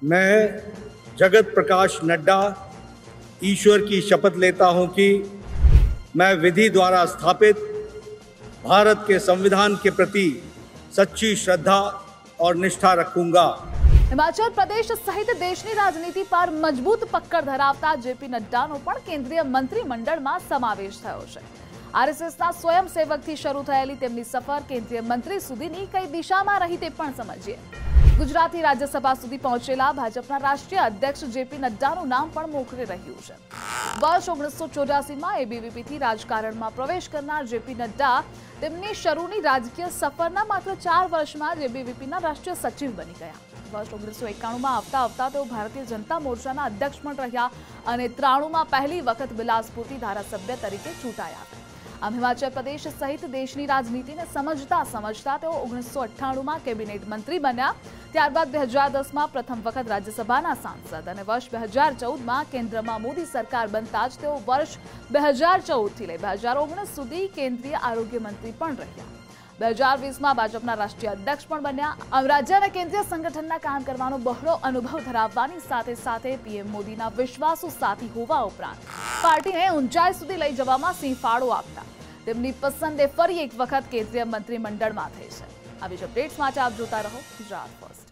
मैं जगत प्रकाश नड्डा ईश्वर की शपथ लेता हूं कि मैं विधि द्वारा स्थापित भारत के संविधान के प्रति सच्ची श्रद्धा और निष्ठा रखूंगा। हिमाचल प्रदेश सहित देशनी राजनीति पर मजबूत पकड़ धरावता जेपी नड्डाનો પણ કેન્દ્રીય મંત્રીમંડળમાં સમાવેશ થયો છે। આરએસએસના સ્વયંસેવકથી શરૂ થયેલી તેમની સફર કેન્દ્રીય મંત્રી સુધીની કઈ દિશામાં રહી તે પણ સમજીએ। ગુજરાતથી રાજ્યસભા સુધી પહોંચેલા ભાજપના રાષ્ટ્રીય અધ્યક્ષ જેપી નડ્ડાનું નામ પણ મોખરે રહ્યું છે। વર્ષ 1984માં એબીવીપીથી રાજકારણમાં પ્રવેશ કરનાર જેપી નડ્ડા તેમની શરૂની રાજકીય સફરના માત્ર 4 વર્ષમાં જ એબીવીપીના રાષ્ટ્રીય સચિવ બની ગયા। वर्ष 1991 में આવતા તેઓ ભારતીય જનતા મોરચાના અધ્યક્ષ પણ રહ્યા અને 93 માં પહેલી વખત બિલાસપુરથી ધારાસભ્ય તરીકે ચૂંટાયા। આમ હિમાચલ પ્રદેશ સહિત દેશની રાજનીતિને સમજતા તેઓ 1998 માં કેબિનેટ મંત્રી બન્યા। ત્યારબાદ 2010 માં પ્રથમ વખત રાજ્યસભાના સાંસદ અને વર્ષ 2014 માં કેન્દ્રમાં મોદી સરકાર બનતા જ તેઓ વર્ષ 2014 થી લઈ 2019 સુધી કેન્દ્રીય આરોગ્ય મંત્રી પણ રહ્યા। 2020 માં ભાજપના રાષ્ટ્રીય અધ્યક્ષ પણ બન્યા। આમ રાજ્ય અને કેન્દ્રીય સંગઠનના કામ કરવાનો બહોળો અનુભવ ધરાવવાની સાથે પીએમ મોદીના વિશ્વાસુ સાથી હોવા ઉપરાંત પાર્ટીને ઊંચાઈ સુધી લઈ જવામાં સિંહફાળો આપતા તેમની પસંદ ફરી એક વખત કેન્દ્રીય મંત્રીમંડળમાં થઈ છે। આવી જ અપડેટ્સ માટે આપ જોતા રહો ગુજરાત ફર્સ્ટ।